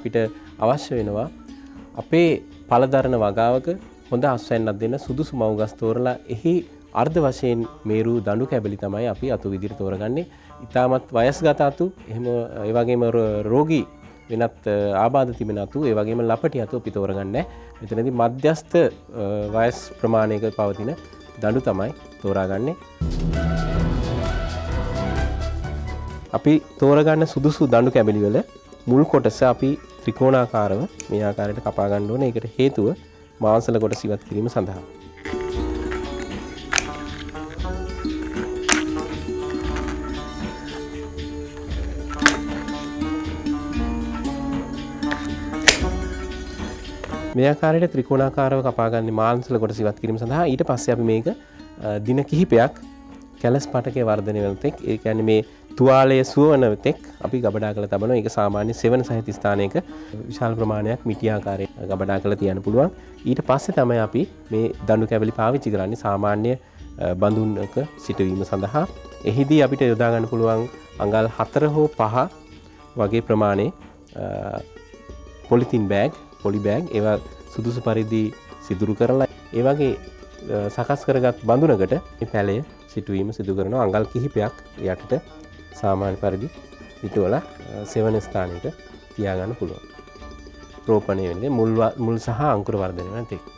අපිට අවශ්‍ය වෙනවා අපේ පළදරන වගාවක හොඳ අස්වැන්නක් දෙන්න සුදුසු මව්ගස් තෝරලා එහි අර්ධ වශයෙන් මේරු දඬු කැබලි තමයි අපි අතු විදිහට තෝරගන්නේ. ඊටමත් වයස්ගත අතු එහෙම ඒ වගේම රෝගී වෙනත් ආබාධ තිබෙන අතු ඒ වගේම ලපටි අතු අපි තෝරගන්නේ. මෙතනදී මධ්‍යස්ථ වයස් ප්‍රමාණයක පවතින දඬු තමයි තෝරාගන්නේ. අපි තෝරගන්න සුදුසු දඬු කැබලි වල මුල් කොටස අපි ත්‍රිකෝණාකාරව මේ ආකාරයට කපා ගන්න ඕනේ. ඒකට හේතුව මාංශල කොටස ඉවත් කිරීම සඳහා. මේ ආකාරයට ත්‍රිකෝණාකාරව කපා ගන්න මාංශල කොටස ඉවත් කිරීම සඳහා ඊට පස්සේ අපි මේක දින කිහිපයක් කැලස් පටකේ වර්ධනය වෙන තෙක් ඒ කියන්නේ මේ තුවාලය සුවවන තෙක් අපි ගබඩා කරලා තබනවා. ඒක සාමාන්‍ය සෙවන සහිත ස්ථානයක විශාල ප්‍රමාණයක් මිටි ආකාරයෙන් ගබඩා කරලා තියන්න පුළුවන්. ඊට පස්සේ තමයි අපි මේ දඬු කැබලි පාවිච්චි කරන්නේ සාමාන්‍ය බඳුන්ක සිටවීම සඳහා. එහිදී අපිට යොදා ගන්න පුළුවන් අඟල් 4 හෝ 5 වගේ ප්‍රමාණයේ පොලිතින් බෑග්, පොලි බෑග් ඒවා සුදුසු පරිදි සිදුරු කරලා ඒ වගේ සකස් කරගත් බඳුනකට මේ පැලය සිටුවීම සිදු කරනවා. අඟල් කිහිපයක් යටට සාමාන්‍ය පරිදි පිටවලා සෙවන ස්ථානයක තියාගන්න පුළුවන්. රෝපණය වෙන්නේ මුල් සහ අංකුර වර්ධනය වෙන තෙක්.